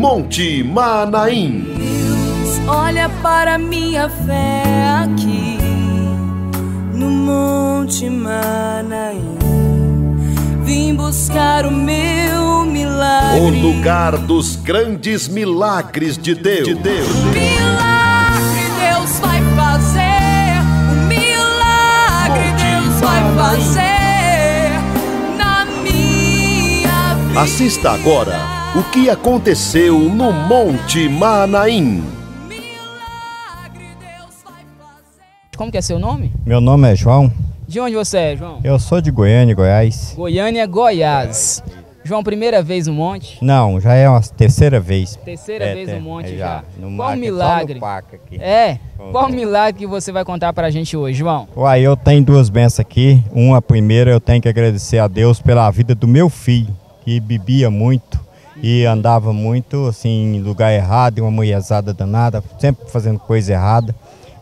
Monte Manaim. Deus, olha para minha fé aqui no Monte Manaim. Vim buscar o meu milagre, O lugar dos grandes milagres de Deus. milagre Deus vai fazer, o milagre Deus vai fazer na minha vida. Assista agora o que aconteceu no Monte Manaim. Milagre Deus vai fazer. Como que é seu nome? Meu nome é João, De onde você é, João? eu sou de Goiânia, Goiás. Goiânia, Goiás. João, primeira vez no monte? Não, já é a terceira vez. Terceira vez no monte já. No Qual Maca, milagre? Só no Paca aqui. É? Qual milagre que você vai contar pra gente hoje, João? Uai, eu tenho duas bênçãos aqui. Uma primeira, eu tenho que agradecer a Deus pela vida do meu filho, que bebia muito e andava muito assim em lugar errado, uma mulherzada danada, sempre fazendo coisa errada.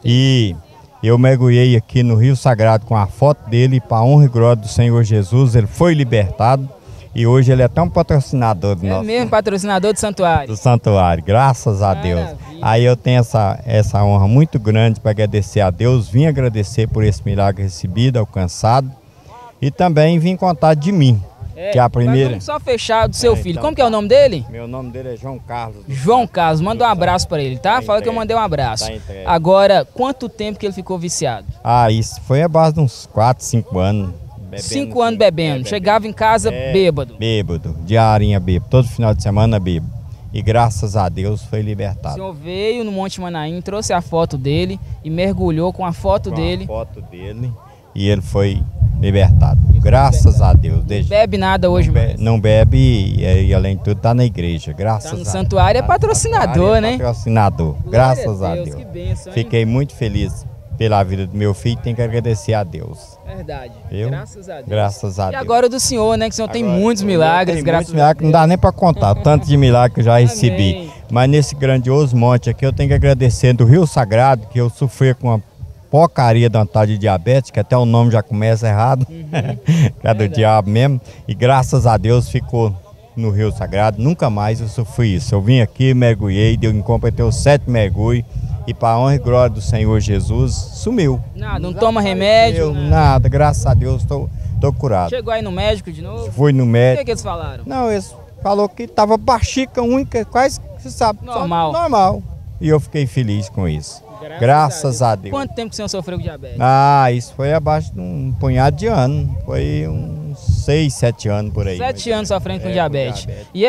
E eu mergulhei aqui no Rio Sagrado com a foto dele, para a honra e glória do Senhor Jesus. Ele foi libertado e hoje ele é tão patrocinador do É nosso mesmo patrocinador do santuário. do santuário, graças a Deus. Maravilha. Aí eu tenho essa honra muito grande para agradecer a Deus, vim agradecer por esse milagre recebido, alcançado, e também vim contar de mim, que é a primeira. Vamos só fechar do seu filho. então Como que é o nome dele? Meu nome dele é João Carlos. João Carlos. Manda um abraço pra ele, tá? Tá Fala que eu entregue. mandei um abraço. Tá entregue. Agora, quanto tempo que ele ficou viciado? Ah, isso foi a base de uns 4, 5 anos. Bebendo, 5 anos bebendo. Chegava em casa bêbado. Bêbado, diarinha bêbado, todo final de semana bêbado. E graças a Deus foi O libertado. senhor veio no Monte Manaim, trouxe a foto dele e mergulhou com a foto Com dele. a foto dele e ele foi libertado. Graças a Deus. Desde Bebe nada hoje mais. Não bebe e além de tudo tá na igreja, graças Tá no a santuário, é Tá no patrocinador, santuário, né? Patrocinador, Glória graças a Deus. Que bênção, hein? Fiquei muito feliz pela vida do meu filho, tenho que agradecer a Deus. Verdade. Viu? Graças a Deus. Graças a E Deus. agora do senhor, né? Que o senhor tem Agora, muitos eu milagres, tenho graças muitos milagres, não dá nem para contar, tanto de milagre que eu já recebi. Amém. Mas nesse grandioso monte aqui eu tenho que agradecer do Rio Sagrado, que eu sofri com uma porcaria da de diabetes, que até o nome já começa errado, que é do diabo mesmo, e graças a Deus ficou no Rio Sagrado, nunca mais eu sofri isso. Eu vim aqui, mergulhei, deu em completei os 7 mergulhos, e para a honra e glória do Senhor Jesus, sumiu. Nada, não toma remédio. Nada, graças a Deus, estou curado. Chegou aí no médico de novo? Fui no O médico. que eles falaram? Não, eles falou que tava baxica, única, quase, você sabe. só Normal. Normal. E eu fiquei feliz com isso. Graças a Deus. Quanto tempo que o senhor sofreu com diabetes? Ah, isso foi abaixo de um punhado de anos. Foi uns 6, 7 anos por aí. 7 anos sofrendo com É, diabetes. E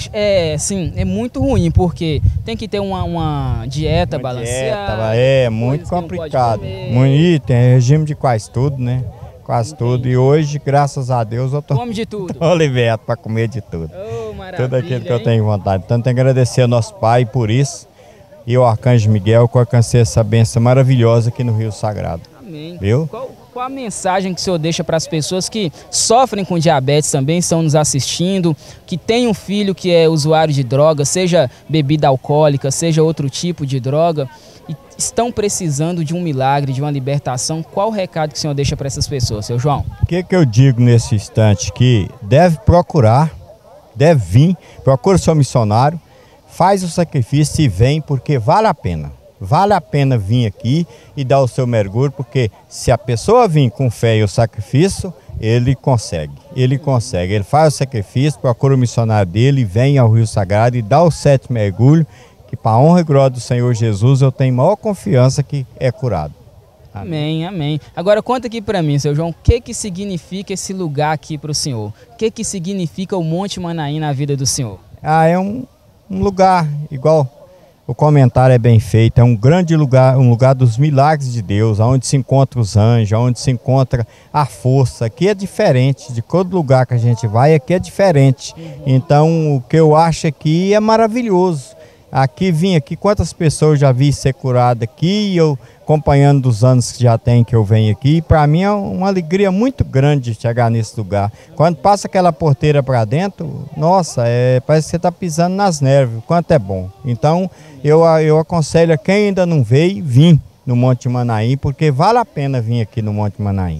assim, é muito ruim, porque tem que ter uma dieta Uma balanceada. dieta, é muito coisas que não pode complicado. comer. Muito, tem regime de quase tudo, né? Quase tudo. E hoje, graças a Deus, eu tô Come de tudo. liberto para comer de tudo. Oh, maravilha, Tudo aquilo que eu hein? tenho vontade. Então, tenho que agradecer ao nosso Pai por isso. E ao Arcanjo Miguel, que eu alcancei essa bênção maravilhosa aqui no Rio Sagrado. Amém. Viu? Qual a mensagem que o senhor deixa para as pessoas que sofrem com diabetes também, estão nos assistindo, que tem um filho que é usuário de droga, seja bebida alcoólica, seja outro tipo de droga, e estão precisando de um milagre, de uma libertação? Qual o recado que o senhor deixa para essas pessoas, seu João? O que eu digo nesse instante? Que deve procurar, deve vir, procura o seu missionário, faz o sacrifício e vem, porque vale a pena. Vale a pena vir aqui e dar o seu mergulho, porque se a pessoa vir com fé e o sacrifício, ele consegue. Ele consegue. Ele faz o sacrifício, procura o missionário dele, vem ao Rio Sagrado e dá o 7 mergulho, que para a honra e glória do Senhor Jesus eu tenho maior confiança que é curado. Amém, amém. Agora conta aqui para mim, seu João, o que significa esse lugar aqui para o senhor? O que significa o Monte Manaim na vida do senhor? Ah, é um lugar igual. O comentário é bem feito, é um grande lugar, um lugar dos milagres de Deus, onde se encontra os anjos, onde se encontra a força. Aqui é diferente, de todo lugar que a gente vai, aqui é diferente. Então, o que eu acho aqui é maravilhoso. Aqui, vim aqui, quantas pessoas já vi ser curado aqui, e eu acompanhando dos anos que já tem que eu venho aqui, para mim é uma alegria muito grande chegar nesse lugar. Quando passa aquela porteira para dentro, nossa, parece que você está pisando nas neves, o quanto é bom. Então, eu aconselho a quem ainda não veio, vir no Monte Manaim, porque vale a pena vir aqui no Monte Manaim.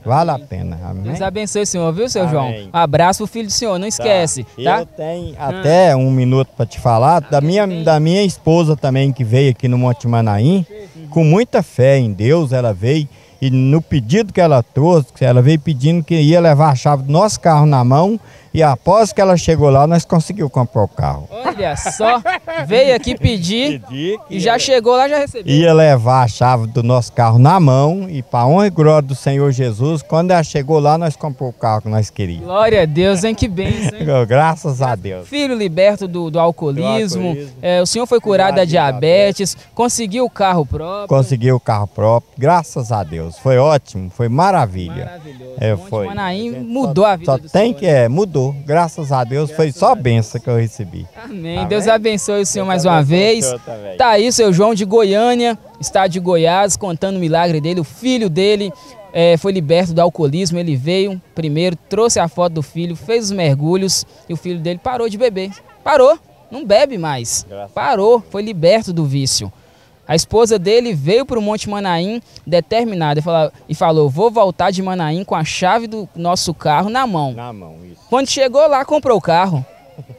Vale a pena. Amém? Deus abençoe o senhor, viu, seu Amém. João? Um abraço pro filho do senhor, não esquece, tá? Eu tenho até um minuto para te falar da minha esposa também, que veio aqui no Monte Manaim, com muita fé em Deus, ela veio. E no pedido que ela trouxe, ela veio pedindo que ia levar a chave do nosso carro na mão. E após que ela chegou lá, nós conseguimos comprar o carro. Olha só, veio aqui pedir e já chegou lá, já recebeu. Ia levar a chave do nosso carro na mão e para honra e glória do Senhor Jesus, quando ela chegou lá, nós compramos o carro que nós queríamos. Glória a Deus, hein? Que bênção, hein? Graças a Deus. Filho liberto do alcoolismo, o senhor foi curado da diabetes, conseguiu o carro próprio. Conseguiu o carro próprio, graças a Deus. Foi ótimo, foi maravilha. Maravilhoso. Foi. Manaim mudou a vida só do tem senhor. que mudou. Graças a Deus, foi só benção que eu recebi. Amém. Amém. Deus abençoe o senhor Deus mais uma abençoe vez. o senhor também. Tá aí seu João de Goiânia, estado de Goiás, contando o milagre dele. O filho dele foi liberto do alcoolismo. Ele veio primeiro, trouxe a foto do filho, fez os mergulhos e o filho dele parou de beber. Parou, não bebe mais. Parou, foi liberto do vício. A esposa dele veio para o Monte Manaim determinada e falou, vou voltar de Manaim com a chave do nosso carro na mão. Na mão, isso. Quando chegou lá, comprou o carro.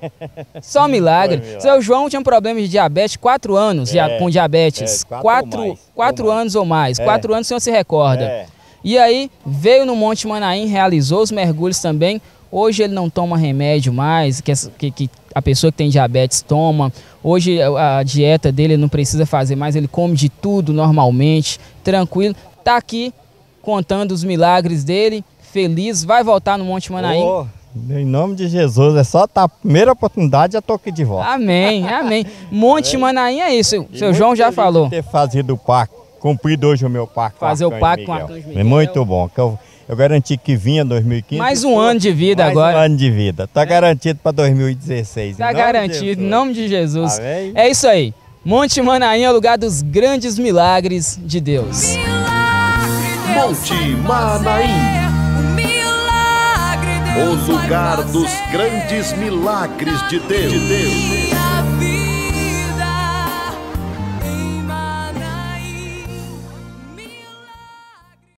Só um milagre. Seu João tinha um problema de diabetes, 4 anos com diabetes. 4 anos ou mais. 4 anos o senhor se recorda. E aí, veio no Monte Manaim, realizou os mergulhos também. Hoje ele não toma remédio mais, que a pessoa que tem diabetes toma. Hoje a dieta dele não precisa fazer mais, ele come de tudo normalmente, tranquilo. Tá aqui contando os milagres dele, feliz, vai voltar no Monte Manaim. Em nome de Jesus, é só a primeira oportunidade, já tô aqui de volta. Amém, amém. Monte Manaim é isso, seu João já falou. De ter fazido o pacto, cumprido hoje o meu pacto. Fazer o pacto com o Arcanjo Miguel. É muito bom, que eu garanti que vinha 2015. Mais um ano de vida agora. Mais um ano de vida. Tá garantido para 2016. Tá garantido, em nome de Jesus. Amém? É isso aí. Monte Manaim é o lugar dos grandes milagres de Deus. Monte Manaim, o lugar dos grandes milagres de Deus.